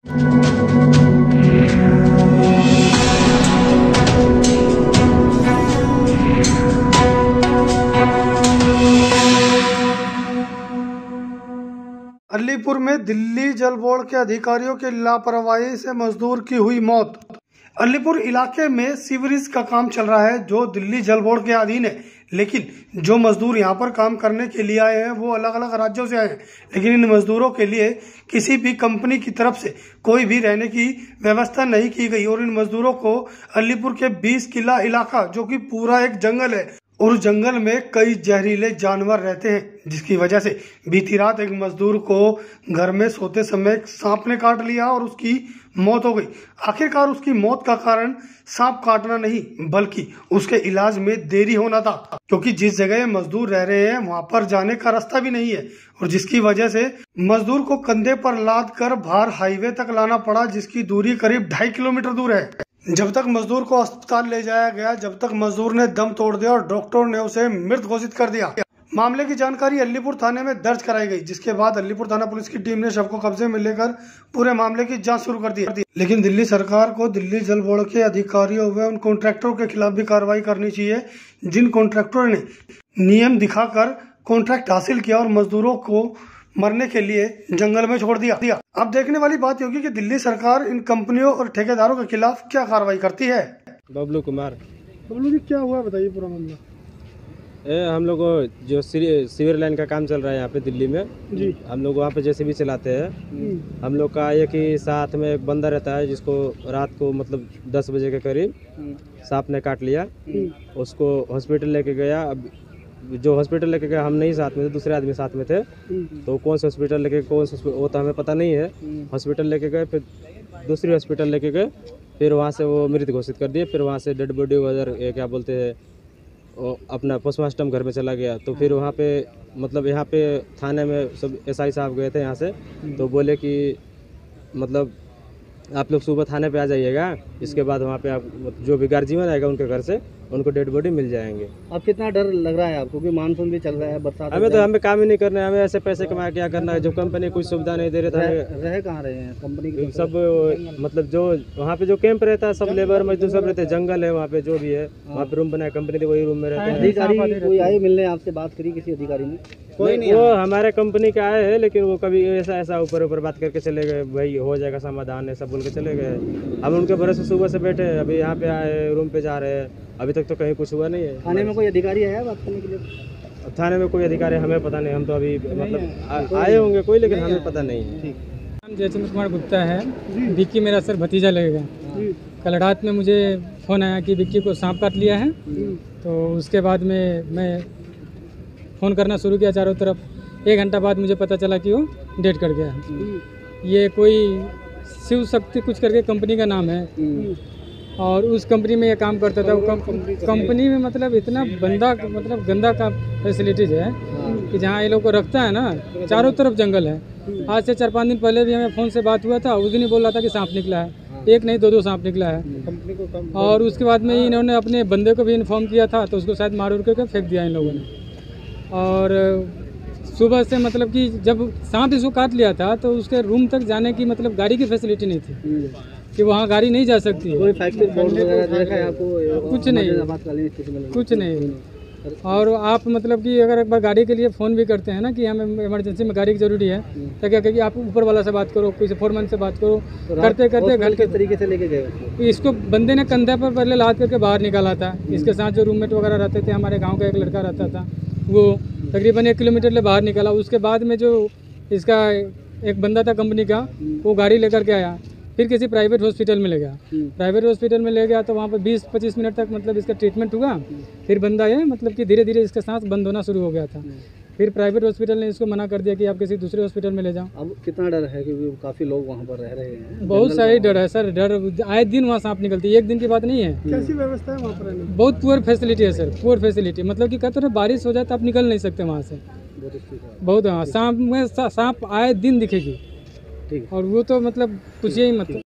अलीपुर में दिल्ली जल बोर्ड के अधिकारियों की लापरवाही से मजदूर की हुई मौत। अलीपुर इलाके में सीवरेज का काम चल रहा है जो दिल्ली जल बोर्ड के अधीन है, लेकिन जो मजदूर यहां पर काम करने के लिए आए हैं वो अलग अलग राज्यों से आए हैं, लेकिन इन मजदूरों के लिए किसी भी कंपनी की तरफ से कोई भी रहने की व्यवस्था नहीं की गई और इन मजदूरों को अलीपुर के 20 किला इलाका जो कि पूरा एक जंगल है और उस जंगल में कई जहरीले जानवर रहते हैं, जिसकी वजह से बीती रात एक मजदूर को घर में सोते समय सांप ने काट लिया और उसकी मौत हो गई। आखिरकार उसकी मौत का कारण सांप काटना नहीं बल्कि उसके इलाज में देरी होना था, क्योंकि जिस जगह मजदूर रह रहे हैं वहां पर जाने का रास्ता भी नहीं है और जिसकी वजह से मजदूर को कंधे पर लाद कर बाहर हाईवे तक लाना पड़ा, जिसकी दूरी करीब 2.5 किलोमीटर दूर है। जब तक मजदूर को अस्पताल ले जाया गया, जब तक मजदूर ने दम तोड़ दिया और डॉक्टर ने उसे मृत घोषित कर दिया। मामले की जानकारी अलीपुर थाने में दर्ज कराई गई, जिसके बाद अलीपुर थाना पुलिस की टीम ने शव को कब्जे में लेकर पूरे मामले की जांच शुरू कर दी। लेकिन दिल्ली सरकार को दिल्ली जल बोर्ड के अधिकारियों व उन कॉन्ट्रैक्टरों के खिलाफ भी कार्रवाई करनी चाहिए जिन कॉन्ट्रैक्टरों ने नियम दिखाकर कॉन्ट्रैक्ट हासिल किया और मजदूरों को मरने के लिए जंगल में छोड़ दिया। अब देखने वाली बात होगी कि दिल्ली सरकार इन कंपनियों और ठेकेदारों के खिलाफ क्या कार्रवाई करती है। बबलू कुमार। बबलू जी, क्या हुआ बताइए पूरा मामला। हम लोग को जो सीवर लाइन का काम चल रहा है यहाँ पे दिल्ली में जी, हम लोग वहाँ पे जैसे भी चलाते हैं। हम लोग का ये कि साथ में एक बंदा रहता है जिसको रात को मतलब 10 बजे के करीब सांप ने काट लिया। उसको हॉस्पिटल लेके गया। अब जो हॉस्पिटल लेके गया हम नहीं साथ में थे, दूसरे आदमी साथ में थे, तो कौन से हॉस्पिटल लेके कौन से वो तो हमें पता नहीं है। हॉस्पिटल लेके गए, फिर दूसरी हॉस्पिटल लेके गए, फिर वहाँ से वो मृत घोषित कर दिए। फिर वहाँ से डेड बॉडी वगैरह क्या बोलते हैं अपना पोस्टमार्टम घर में चला गया। तो फिर वहाँ पे मतलब यहाँ पे थाने में सब SI साहब गए थे यहाँ से, तो बोले कि मतलब आप लोग सुबह थाने पे आ जाइएगा, इसके बाद वहाँ पे आप जो भी गार्जियन आएगा उनके घर से उनको डेड बॉडी मिल जाएंगे। अब कितना डर लग रहा है आपको कि मानसून भी चल रहा है, बरसात? हमें काम ही नहीं करना है, हमें ऐसे पैसे कमा क्या करना है। जब कंपनी कुछ सुविधा नहीं दे रहे थे। रह कहाँ रहे हैं कंपनी के सब मतलब जो वहाँ पे जो कैंप रहता है सब लेबर मजदूर सब रहते हैं, जंगल है वहाँ पे जो भी है, वहाँ पे रूम बनाया कंपनी थी, वही रूम में रहते हैं। अधिकारी कोई आए मिलने, आपसे बात करी किसी अधिकारी ने? कोई नहीं, वो हमारे कंपनी के आए हैं, लेकिन वो कभी ऐसा ऊपर बात करके चले गए, भाई हो जाएगा समाधान ऐसा बोल के चले गए। हम उनके भरोसे सुबह से बैठे, अभी यहाँ पे आए, रूम पे जा रहे हैं, अभी तक तो कहीं कुछ हुआ नहीं है। थाने में कोई अधिकारी आया बात करने के लिए? थाने में कोई अधिकारी हमें पता नहीं, हम तो अभी मतलब आए होंगे कोई, लेकिन हमें पता नहीं है। नाम जयचंद्र कुमार गुप्ता है। विक्की मेरा सर भतीजा लगेगा। कल रात में मुझे फ़ोन आया कि विक्की को सांप काट लिया है, तो उसके बाद में मैं फ़ोन करना शुरू किया चारों तरफ। 1 घंटा बाद मुझे पता चला कि वो डेड कर गया है। ये कोई शिव शक्ति कुछ करके कंपनी का नाम है और उस कंपनी में ये काम करता था। कंपनी में मतलब इतना गंदा का फैसिलिटीज है कि जहाँ ये लोग को रखता है ना, चारों तरफ जंगल है। आज से 4-5 दिन पहले भी हमें फ़ोन से बात हुआ था, उस दिन ही बोल रहा था कि सांप निकला है, 1 नहीं 2 सांप निकला है। और उसके बाद में इन्होंने अपने बंदे को भी इन्फॉर्म किया था, तो उसको शायद मार उड़ के फेंक दिया इन लोगों ने। और सुबह से मतलब कि जब सांप इसको काट लिया था तो उसके रूम तक जाने की मतलब गाड़ी की फैसिलिटी नहीं थी कि वहाँ गाड़ी नहीं जा सकती है। कोई फैक्ट्री बोर्ड वगैरह देखा है आपको? कुछ नहीं, कुछ नहीं। और आप मतलब कि अगर एक बार गाड़ी के लिए फ़ोन भी करते हैं ना कि हमें इमरजेंसी में गाड़ी की ज़रूरी है, तो क्या कहें कि आप ऊपर वाला से बात करो, किसी फोरमैन से बात करो, करते करते घर के तरीके से लेके गए इसको बंदे ने कंधे पर पहले लाद करके बाहर निकाला था। इसके साथ जो रूममेट वगैरह रहते थे, हमारे गाँव का एक लड़का रहता था, वो तकरीबन 1 किलोमीटर ले बाहर निकाला। उसके बाद में जो इसका एक बंदा था कंपनी का, वो गाड़ी लेकर के आया, फिर किसी प्राइवेट हॉस्पिटल में ले गया। प्राइवेट हॉस्पिटल में ले गया तो वहाँ पर 20-25 मिनट तक मतलब इसका ट्रीटमेंट हुआ। फिर बंदा ये मतलब कि धीरे धीरे इसका सांस बंद होना शुरू हो गया था। फिर प्राइवेट हॉस्पिटल ने इसको मना कर दिया कि आप किसी दूसरे हॉस्पिटल में ले जाओ। अब कितना डर है क्योंकि काफ़ी लोग वहाँ पर रह रहे हैं? बहुत सारी डर है सर, डर आए दिन वहाँ सांप निकलती है, एक दिन की बात नहीं है। कैसी व्यवस्था है वहाँ पर? बहुत पुअर फैसिलिटी है सर, पुअर फैसिलिटी। मतलब कि कहते हैं बारिश हो जाए तो आप निकल नहीं सकते वहाँ से, बहुत। हाँ, सांप में सांप आए दिन दिखेगी। और वो तो मतलब कुछ ही मतलब